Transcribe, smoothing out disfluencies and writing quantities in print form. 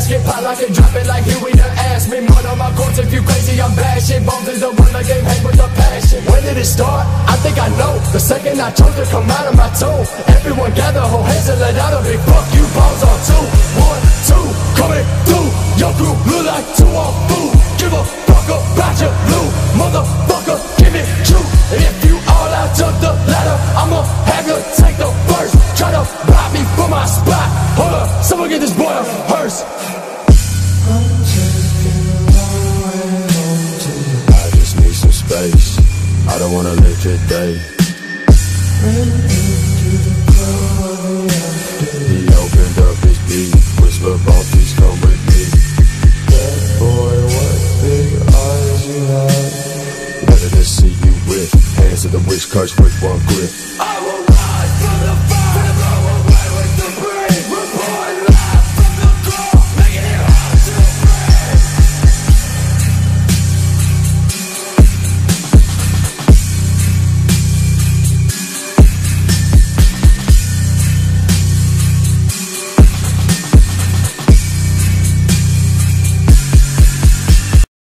casket, pop like and drop it like Huey to ask me. Mud on my corpse if you crazy, I'm bashing. Bones is the one, the game hang with the passion. When did it start? I think I know. The second I chose to come out of my tone. Everyone gather, hold hands and let out a big fuck you. Bombs on 2, 1, 2, coming through. Your crew look like 2 on food. Give a fuck about your blue motherfucker, give it true. And if you all out to the ladder, I'ma have you take the first. Try to block me from my spot. Hold up, someone get this boy a hearse. I just need some space. I don't wanna live today. He opened up his beat, whisper please come with me. That boy, what big eyes you have. Better to see you with hands to the wish curse with one grip.